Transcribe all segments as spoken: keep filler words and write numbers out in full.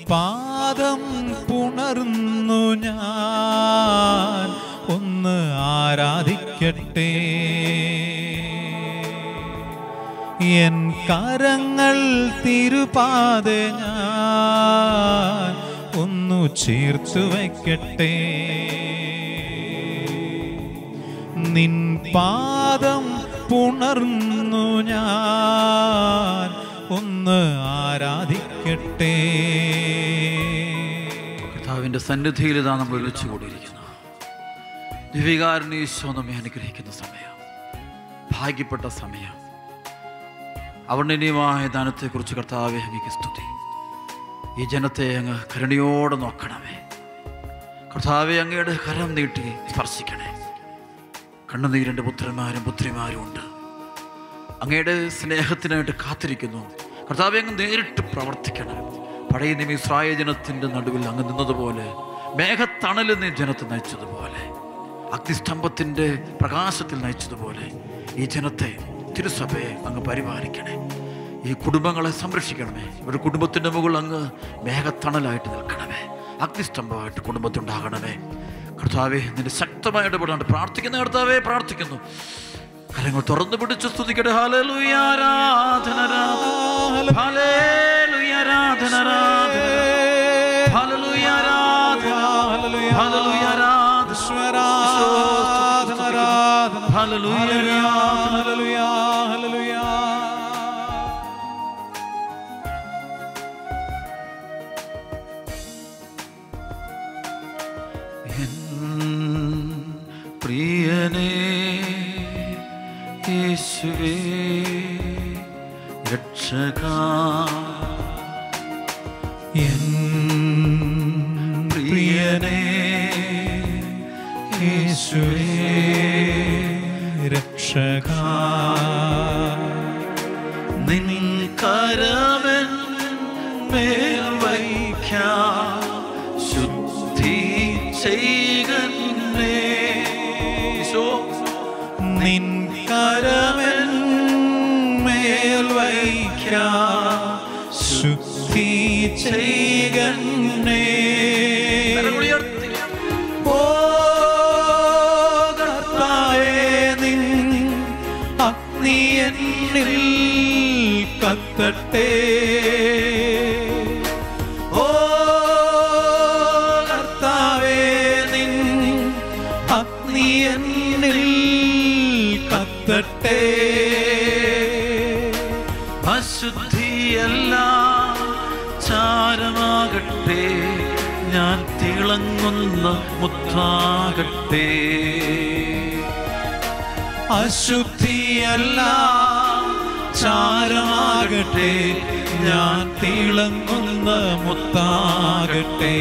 പാദം പുണർന്നു ഞാൻ ഒന്ന് ആരാധിക്കട്ടെ. എൻ കരങ്ങൾ തിരുപാതെ ഞാൻ ഒന്നു ചേർത്തു വയ്ക്കട്ടെ. നിൻ പാദം പുണർന്നു ഞാൻ ഒന്ന് ആരാധിക്കട്ടെ. കർത്താവിൻ്റെ സന്നിധിയിൽ ഇതാ നമ്മൾ വിളിച്ചു കൂടിയിരിക്കുന്നു. ദിവികാരുണ്യ ഈശോ നമ്മെ അനുഗ്രഹിക്കുന്ന സമയം, ഭാഗ്യപ്പെട്ട സമയം. അവർണ്ണനീയമായ ദാനത്തെക്കുറിച്ച് കർത്താവെ അങ്ങേക്ക് സ്തുതി. ഈ ജനത്തെ അങ്ങ് കരുണയോടെ നോക്കണമേ കർത്താവെ. അങ്ങയുടെ കരം നീട്ടി സ്പർശിക്കണേ. കണ്ണുനീരിൻ്റെ പുത്രന്മാരും പുത്രിമാരും ഉണ്ട്, അങ്ങയുടെ സ്നേഹത്തിനായിട്ട് കാത്തിരിക്കുന്നു. കർത്താവെ അങ്ങ് നേരിട്ട് പ്രവർത്തിക്കണം. പഴയ നിയമ ഇസ്രായേൽ ജനത്തിൻ്റെ നടുവിൽ അങ്ങ് നിന്നതുപോലെ, മേഘത്തണലിൽ നീ ജനത്തെ നയിച്ചതുപോലെ, അഗ്നിസ്തംഭത്തിൻ്റെ പ്രകാശത്തിൽ നയിച്ചതുപോലെ ഈ ജനത്തെ, തിരുസഭയെ അങ്ങ് പരിപാലിക്കണേ. ഈ കുടുംബങ്ങളെ സംരക്ഷിക്കണമേ. ഒരു കുടുംബത്തിൻ്റെ മുകളിൽ അങ്ങ് മേഘത്തണലായിട്ട് നിൽക്കണമേ. അഗ്നിസ്തംഭമായിട്ട് കുടുംബത്തുണ്ടാകണമേ കർത്താവെ. നിന്റെ ശക്തമായ ഇടപെടാണ്ട് പ്രാർത്ഥിക്കുന്ന കർത്താവെ പ്രാർത്ഥിക്കുന്നു. കരങ്ങൾ തുറന്നു പിടിച്ച് സ്തുതിക്കട്ടെ. ഹല്ലേലൂയ, ആരാധന, ഹല്ലേലൂയ, ആരാധന, ഹല്ലേലൂയ, ആരാധന, ഹല്ലേലൂയ, ആരാധന, ഹല്ലേലൂയ, ഹല്ലേലൂയ, ഹല്ലേലൂയ. പ്രിയനേ യേശുവേ രക്ഷകാ, എൻ പ്രിയനേ യേശുവേ രക്ഷകാ, നിൻ കരമെൻ മേൽ വയ്ക്കാം, ശുദ്ധി ചെയ്യണമേ. നിൻ കരമെൻ മേൽ വയ്ക്കാം, ശുദ്ധി ചെയ്യണമേ. ഓ കർത്താവേ, നിൻ അഗ്നി എന്നിൽ കത്തട്ടെ. ഓ കർത്താവേ, നിൻ അഗ്നി എന്നിൽ കത്തട്ടെ. അശുദ്ധിയെല്ലാം ചാരമാകട്ടെ, ഞാൻ തിളങ്ങുന്ന മുത്താകട്ടെ. അശുദ്ധിയെല്ലാം ചാരമാകട്ടെ, ഞാൻ തിളങ്ങുന്ന മുത്താകട്ടെ.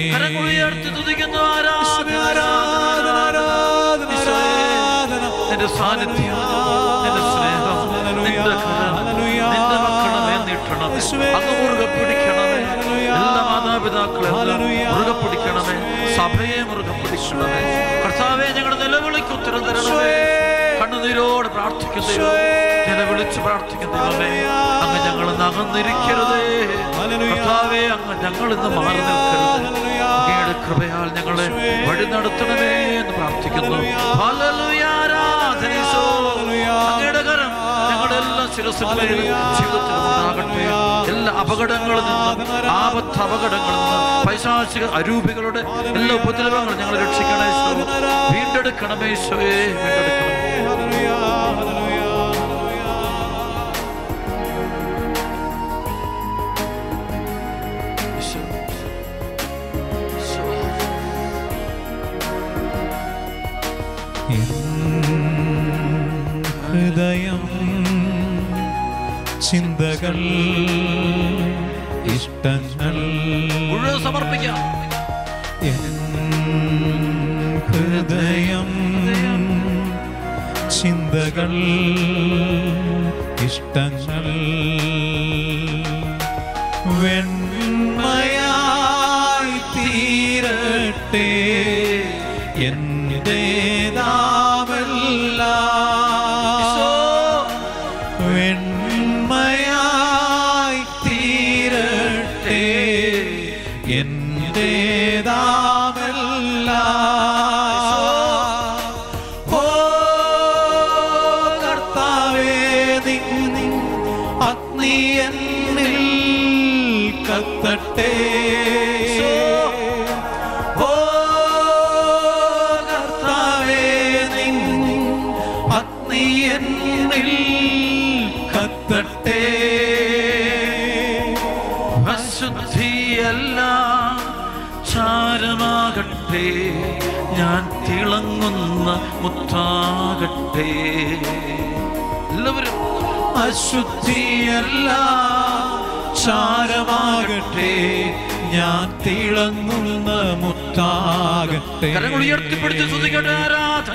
നിന്റെ സാന്നിധ്യം, നിന്റെ സ്നേഹം, നിന്റെ കരം, നിന്റെ മക്കളെ നീട്ടണമേ. അങ്ങ് മുറുകെ പിടിക്കണമേ. എല്ലാ മാതാപിതാക്കളെ മുറുകെ പിടിക്കണമേ. സഭയെ മുറുകെ പിടിക്കണമേ. കർത്താവേ, ഞങ്ങളുടെ നിലവിളിക്ക് ഉത്തരം തരണമേ. കണ്ണുനീരോട് പ്രാർത്ഥിക്കുന്നു, നിലവിളിച്ച് പ്രാർത്ഥിക്കുന്നേ. അങ്ങ് ഞങ്ങളെ അകന്നിരിക്കരുതേ കർത്താവേ. അങ്ങ് ഞങ്ങളിന്ന് മാറി നിൽക്കരുത്. അങ്ങയുടെ കൃപയാൽ ഞങ്ങളെ വഴി നടത്തണമേ എന്ന് പ്രാർത്ഥിക്കുന്നു. ഹല്ലേലൂയ, ആരാധന ഈശോ. അങ്ങയുടെ കരം ഞങ്ങളുടെ എല്ലാ ശിരസ്സുകളിലും ജീവിതത്തിലും ഉണ്ടാകട്ടെ. എല്ലാ അപകടങ്ങളിൽ നിന്നും, ആപത്ത് അപകടങ്ങളിൽ നിന്നും, പൈശാചിക അരൂപികളുടെ എല്ലാ ഉപദ്രവങ്ങളും ഞങ്ങളെ രക്ഷിക്കണേ ഈശോ. വീണ്ടെടുക്കണമേ ഈശോയെ, വീണ്ടെടുക്കണമേ. ഹൃദയം, ചിന്തകൾ, ഇഷ്ടങ്ങൾ മുഴുവൻ സമർപ്പിക്കാം. ഹൃദയം, ചിന്തകൾ, ഇഷ്ടങ്ങൾ വെണ്മയായി തീരട്ടെ. എന്റേതാമെല്ലാം വെണ്മയായി തീരട്ടെ. അഗ്നി എന്നിൽ കത്തട്ടെ. ഓ കർത്താവേ, നിൻ അഗ്നി എന്നിൽ കത്തട്ടെ. അശുദ്ധിയെല്ലാം ചാരമാകട്ടെ, ഞാൻ തിളങ്ങുന്ന മുത്താകട്ടെ. എല്ലാവരും അശുദ്ധിയെല്ലാം ചാരമാകട്ടെ, ഞാൻ തിളങ്ങുന്ന മുത്താകട്ടെ. കരങ്ങൾ ഉയർത്തിപ്പിടിച്ച് സ്തുതിക്കട്ടെ. ആരാധന,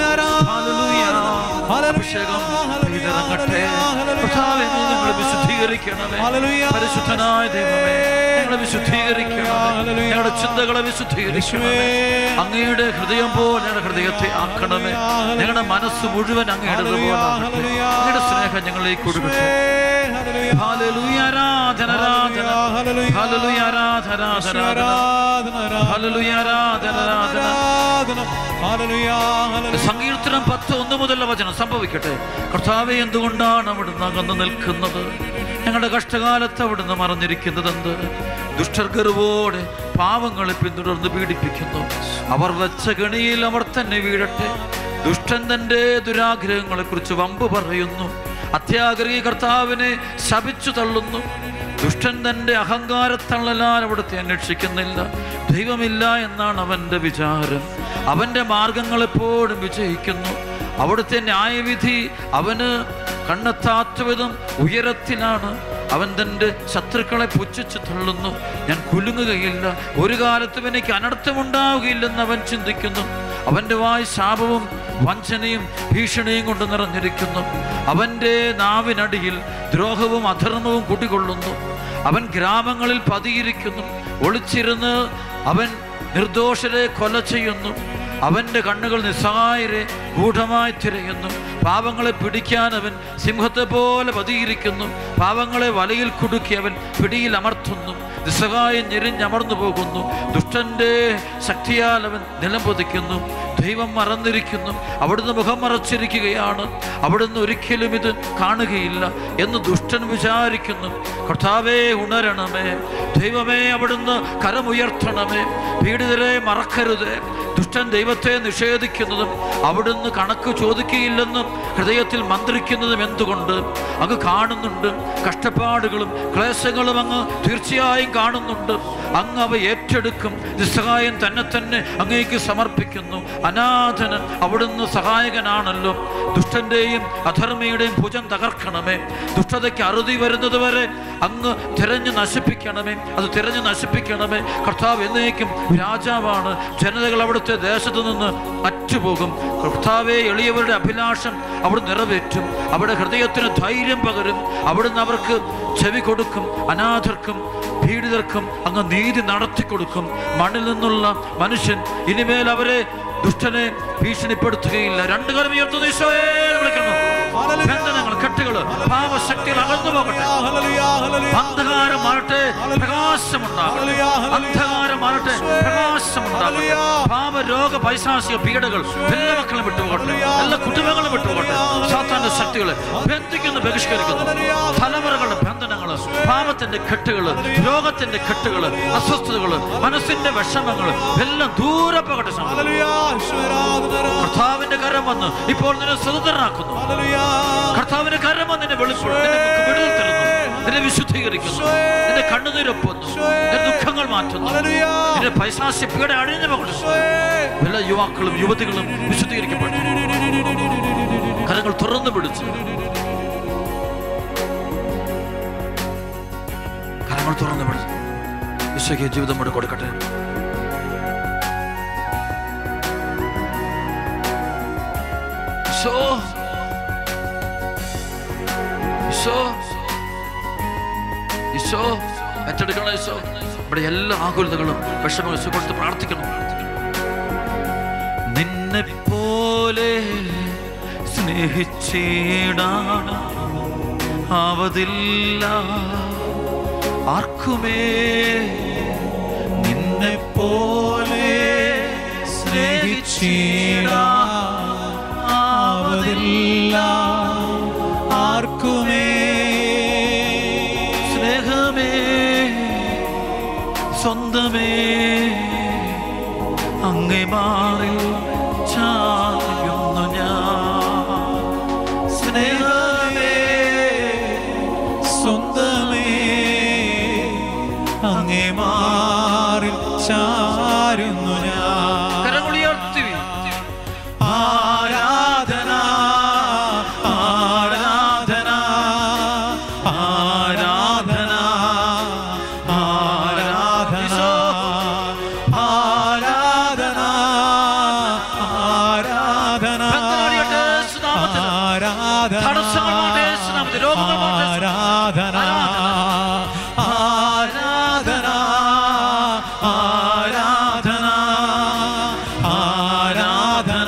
അഭിഷേകം ഇറങ്ങട്ടെ. കർത്താവേ, ഞങ്ങളെ വിശുദ്ധീകരിക്കണമേ. പരിശുദ്ധനായ ദൈവമേ, ഞങ്ങളെ വിശുദ്ധീകരിക്കണമേ. ഞങ്ങളുടെ ചിന്തകളെ വിശുദ്ധീകരിക്കണമേ. അങ്ങയുടെ ഹൃദയം പോലെ ഞങ്ങളുടെ ഹൃദയത്തെ ആക്കണമേ. ഞങ്ങളുടെ മനസ്സ് മുഴുവൻ അങ്ങയുടെ പോലെ അങ്ങയുടെ സ്നേഹം ഞങ്ങളിലേക്ക് കൊടുക്കട്ടെ. ഹല്ലേലൂയ, ആരാധന, ആരാധന, ഹല്ലേലൂയ, ആരാധന, ആരാധന, ഹല്ലേലൂയ, ആരാധന, ആരാധന. സങ്കീർത്തനം പത്ത് ഒന്ന് മുതലുള്ള വചനം സംഭവിക്കട്ടെ. കർത്താവേ, എന്തുകൊണ്ടാണ് അവിടുന്ന് അകന്നു നിൽക്കുന്നത്? ഞങ്ങളുടെ കഷ്ടകാലത്ത് അവിടുന്ന് മറഞ്ഞിരിക്കുന്നത് എന്ത്? ദുഷ്ടർ ഗർവോടെ പാവങ്ങളെ പിന്തുടർന്ന് പീഡിപ്പിക്കുന്നു. അവർ വെച്ച കെണിയിൽ അവർ തന്നെ വീഴട്ടെ. ദുഷ്ടൻ തന്റെ ദുരാഗ്രഹങ്ങളെ കുറിച്ച് വമ്പ് പറയുന്നു. അത്യാഗ്രഹി കർത്താവിനെ ശപിച്ചു തള്ളുന്നു. ദുഷ്ടൻ തന്റെ അഹങ്കാരത്തള്ളലാൽ അവിടുത്തെ അന്വേഷിക്കുന്നില്ല. ദൈവമില്ല എന്നാണ് അവന്റെ വിചാരം. അവന്റെ മാർഗങ്ങൾ എപ്പോഴും വിജയിക്കുന്നു. അവിടുത്തെ ന്യായവിധി അവന് കണ്ണെത്താത്ത വിധം ഉയരത്തിലാണ്. അവൻ തൻ്റെ ശത്രുക്കളെ പുച്ഛിച്ചു തള്ളുന്നു. ഞാൻ കുലുങ്ങുകയില്ല, ഒരു കാലത്തും എനിക്ക് അനർത്ഥമുണ്ടാവുകയില്ലെന്ന് അവൻ ചിന്തിക്കുന്നു. അവൻ്റെ വായ് ശാപവും വഞ്ചനയും ഭീഷണിയും കൊണ്ട് നിറഞ്ഞിരിക്കുന്നു. അവൻ്റെ നാവിനടിയിൽ ദ്രോഹവും അധർമ്മവും കുടികൊള്ളുന്നു. അവൻ ഗ്രാമങ്ങളിൽ പതിയിരിക്കുന്നു. ഒളിച്ചിരുന്ന് അവൻ നിർദോഷരെ കൊല ചെയ്യുന്നു. അവൻ്റെ കണ്ണുകൾ നിസ്സഹായരെ ഗൂഢമായി തിരയുന്നു. പാവങ്ങളെ പിടിക്കാൻ അവൻ സിംഹത്തെ പോലെ പതിയിരിക്കുന്നു. പാവങ്ങളെ വലയിൽ കുടുക്കി അവൻ പിടിയിൽ അമർത്തുന്നു. നിസ്സഹായം ഞെരിഞ്ഞമർന്നു പോകുന്നു. ദുഷ്ടന്റെ ശക്തിയാൽ അവൻ നിലംപൊതിക്കുന്നു. ദൈവം മറന്നിരിക്കുന്നു, അവിടുന്ന് മുഖം മറച്ചിരിക്കുകയാണ്, അവിടുന്ന് ഒരിക്കലും ഇത് കാണുകയില്ല എന്ന് ദുഷ്ടൻ വിചാരിക്കുന്നു. കർത്താവേ, ഉണരണമേ. ദൈവമേ, അവിടുന്ന് കരമുയർത്തണമേ. പീഡിതരെ മറക്കരുതേ. ദുഷ്ടൻ ദൈവത്തെ നിഷേധിക്കുന്നതും അവിടുന്ന് കണക്ക് ചോദിക്കുകയില്ലെന്നും ഹൃദയത്തിൽ മന്ത്രിക്കുന്നതും എന്തുകൊണ്ട്? അങ്ങ് കാണുന്നുണ്ട്. കഷ്ടപ്പാടുകളും ക്ലേശങ്ങളും അങ്ങ് തീർച്ചയായും കാണുന്നുണ്ട്. അങ്ങ് അവ ഏറ്റെടുക്കും. നിസ്സഹായം തന്നെ തന്നെ അങ്ങേക്ക് സമർപ്പിക്കുന്നു. അനാഥന് അവിടുന്ന് സഹായകനാണല്ലോ. ദുഷ്ടന്റെയും അധർമ്മിയുടെയും ഭുജം തകർക്കണമേ. ദുഷ്ടതയ്ക്ക് അറുതി വരുന്നത് വരെ അങ്ങ് തിരഞ്ഞു നശിപ്പിക്കണമേ. അത് തിരഞ്ഞു നശിപ്പിക്കണമേ. കർത്താവ് എന്നേക്കും രാജാവാണ്. ജനതകൾ അവിടുത്തെ ദേശത്തു നിന്ന് അറ്റുപോകും. കർത്താവെ, എളിയവരുടെ അഭിലാഷം അവിടുന്ന് നിറവേറ്റും. അവിടെ ഹൃദയത്തിന് ധൈര്യം പകരും. അവിടുന്ന് അവർക്ക് ചെവി കൊടുക്കും. അനാഥർക്കും പീഡിതർക്കും അങ്ങ് നീതി നടത്തി കൊടുക്കും. മണ്ണിൽ നിന്നുള്ള മനുഷ്യൻ ഇനിമേൽ അവരെ ദുഷ്ടനെ ഭീഷണിപ്പെടുത്തുകയില്ല. രണ്ടു കാലം ഉയർത്തുന്ന ഈശോയെ വിളിക്കുന്നു. ബന്ധനങ്ങൾ, കെട്ടുകൾ, പാപശക്തികൾ അകന്നു പോകട്ടെ. അന്ധകാരം മാറട്ടെ, പ്രകാശമുണ്ടാകട്ടെ. അന്ധകാരം മാറട്ടെ, പ്രകാശമുണ്ടാകട്ടെ. പാപരോഗ പൈശാചിക പീഡകൾ എല്ലാ മക്കളും വിട്ടുപോകട്ടെ. എല്ലാ കുടുംബങ്ങളും വിട്ടുപോകട്ടെ. സാത്താന്റെ ശക്തികളെ ബന്ധിക്കുന്നു, ബഹിഷ്കരിക്കുന്നു. തലമുറകളുടെ ബന്ധനങ്ങൾ, പാപത്തിന്റെ കെട്ടുകൾ, രോഗത്തിന്റെ കെട്ടുകൾ, അസ്വസ്ഥതകൾ, മനസ്സിന്റെ വിഷമങ്ങൾ എല്ലാം ദൂരെ പോകട്ടെ. കർത്താവിന്റെ കരം വന്ന് ഇപ്പോൾ നിന്നെ സ്വതന്ത്രനാക്കുന്നു. കർത്താവിന്റെ കരം വന്ന് നിന്നെ വെളിപ്പെടുത്തുന്നു, വിടുതൽ തരുന്നു, നിന്നെ വിശുദ്ധീകരിക്കുന്നു, നിന്റെ കണ്ണുനീരൊപ്പുന്നു, നിന്റെ ദുഃഖങ്ങൾ മാറ്റുന്നു, നിന്റെ പൈശാചിക പീഡ അഴിഞ്ഞു പോകട്ടെ. എല്ലാ യുവാക്കളും യുവതികളും വിശുദ്ധീകരിക്കപ്പെട്ടു. കരങ്ങൾ തുറന്നു പിടിച്ച് കരങ്ങൾ തുറന്നു പിടിച്ച് ഈശോയ്ക്ക് ജീവിതം കൊണ്ട് കൊടുക്കട്ടെ. ഈശോ, ഈശോ, ഈശോ ഏറ്റെടുക്കണം. ഈശോ, ഇവിടെ എല്ലാ ആകുലതകളും വിഷമങ്ങളും ഈശോ കൊടുത്ത് പ്രാർത്ഥിക്കണം. നിന്നെ പോലെ സ്നേഹിച്ചിടാൻ ആവതില്ല ആർക്കുമേ. നിന്നെ പോലെ സ്നേഹിച്ചിടാൻ ആവതില്ല ആർക്കുമേ. സ്വന്തമേ അങ്ങേ മാറിൽ ചായുന്നു ഞാൻ. സ്നേഹമേ സ്വന്തമേ അങ്ങേ മാറിൽ ചാരുന്നു ഞാൻ. കരങ്ങളുയർത്തി ആരാധന ആരാധന ആരാധന ആരാധന ആരാധന ആരാധന ആരാധന ആരാധന ആരാധന ആരാധന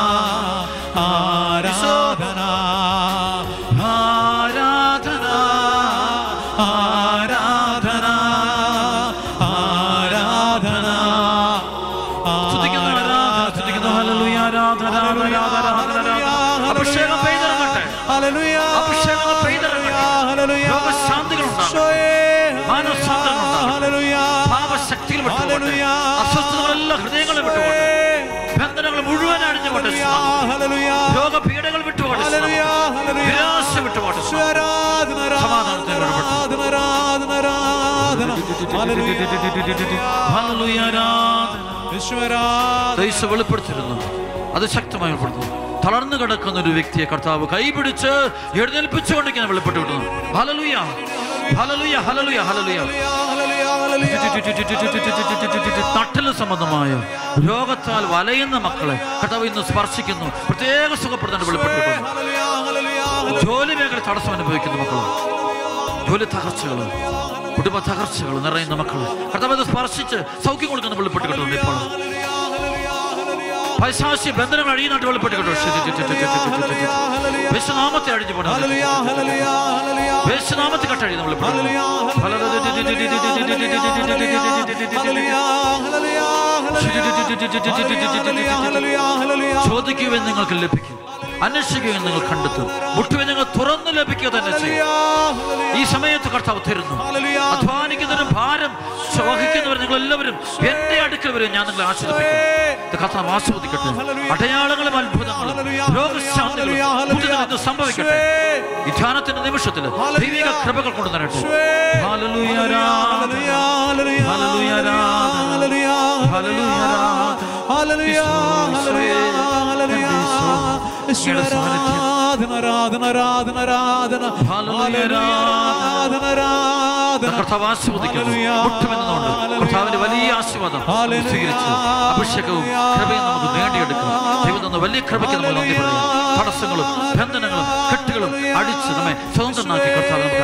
ആരാധന ആരാധന ആരാധന ആരാധന അഭിഷേകം പെയ്തിറങ്ങട്ടെ. അഭിഷേകം പെയ്തിറങ്ങട്ടെ. രോഗശാന്തികൾ ഉണ്ടാകട്ടെ. മാനസാന്തരങ്ങൾ ഉണ്ടാകട്ടെ. പാപശക്തികൾ വിട്ടുപോകട്ടെ. അസ്വസ്ഥതകളെല്ലാം ഹൃദയങ്ങളെ വിട്ടുപോകട്ടെ. ബന്ധനങ്ങൾ മുഴുവൻ അടിഞ്ഞുപോട്ടെ. രോഗപീഠകൾ വിട്ടുപോകട്ടെ. നിരാശ വിട്ടുപോകട്ടെ. സമാധാനത്തിൽ വെളിപ്പെടുത്തിരുന്നു. അത് ശക്തമായി വെളിപ്പെടുത്തുന്നു. തളർന്നു കിടക്കുന്ന ഒരു വ്യക്തിയെ കർത്താവ് കൈപിടിച്ച് എഴുന്നേൽപ്പിച്ചുകൊണ്ടിരിക്കുന്ന വെളിപ്പെട്ട് വിടുന്നു. Hallelujah hallelujah hallelujah hallelujah. തട്ടല് സംബന്ധമായ രോഗത്താൽ വലയുന്ന മക്കളെ കർത്താവ് ഇന്ന് സ്പർശിക്കുന്നു. പ്രത്യേക സുഖപ്പെടുത്താൻ വെളിപ്പെട്ട് വിടുന്നു. ജോലി മേഖല തടസ്സം അനുഭവിക്കുന്ന മക്കള്, ജോലി തകർച്ചകള്, കുടുംബ തകർച്ചകൾ നിറയുന്ന മക്കള് കർത്താവ് ഇത് സ്പർശിച്ച് സൗഖ്യം കൊടുക്കുന്ന വെളിപ്പെട്ട് കിട്ടുന്നു. ഇപ്പോൾ പൈശാചിക ബന്ധനങ്ങൾ അഴിയുന്നതായിട്ട് വെളിപ്പെട്ട് കിട്ടും. യേശുനാമത്തെ അഴിഞ്ഞു പോകണം. യേശുനാമത്തെ കട്ടഴിയുന്ന വെളിപ്പെടും. ചോദിക്കുവാൻ നിങ്ങൾക്ക് ലഭിക്കും, അന്വേഷിക്കുകയും നിങ്ങൾ കണ്ടെത്തും, മുട്ടുവൻ നിങ്ങൾ തുറന്നു ലഭിക്കുക തന്നെ ചെയ്യും. ഈ സമയത്ത് കർത്താവ് തരുന്നു. അധ്വാനിക്കുന്നവരും ഭാരം വഹിക്കുന്നവരും നിങ്ങൾ എല്ലാവരും എന്റെ അടുക്കൽ വരും, ഞാൻ നിങ്ങളെ ആശ്വസിപ്പിക്കും. കർത്താവ് ആസ്വദിക്കട്ടെ. അടയാളങ്ങളും അത്ഭുതങ്ങളും രോഗശാന്തികളും സംഭവിക്കട്ടെ. ഈ ധ്യാനത്തിന്റെ നിമിഷത്തിൽ ദൈവിക കൃപകൾ കൊണ്ടു തരട്ടെ. ഹല്ലേലൂയ ഹല്ലേലൂയ ഹല്ലേലൂയ കർത്താവ് ആസ്വദിക്കുന്നു. കർത്താവിന്റെ വലിയ ആശീർവാദം സ്വീകരിച്ച് അഭിഷേകവും കൃപയും നമുക്ക് നേടിയെടുക്കാം. ദൈവം തന്ന വലിയ കൃപയ്ക്ക് നമ്മൾ നന്ദി പറയാം. തടസ്സങ്ങളും ബന്ധനങ്ങളും കെട്ടുകളും അടിച്ച് നമ്മെ സ്വതന്ത്രനാക്കി കർത്താവ് നമുക്ക്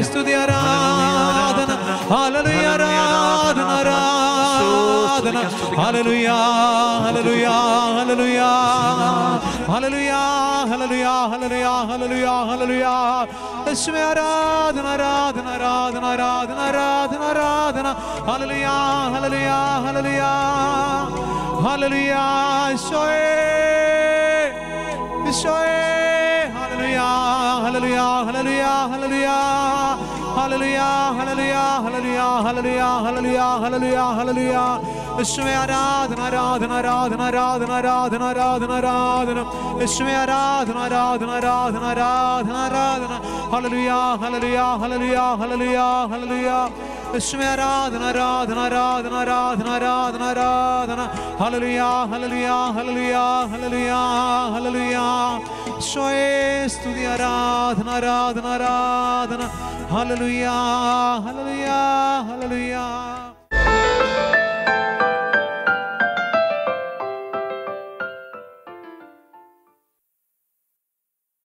യേശുവേ ആരാധന ആരാധന ആരാധന ആരാധന ആരാധന ആരാധന ആരാധന യേശുവേ ആരാധന ആരാധന ആരാധന ആരാധന ആരാധന hallelujah hallelujah hallelujah hallelujah hallelujah യേശുവേ ആരാധന ആരാധന ആരാധന ആരാധന ആരാധന ആരാധന hallelujah hallelujah hallelujah hallelujah hallelujah യേശുവേ സ്തുതി ആരാധന ആരാധന ആരാധന ഹല്ലേലൂയ ഹല്ലേലൂയ ഹല്ലേലൂയ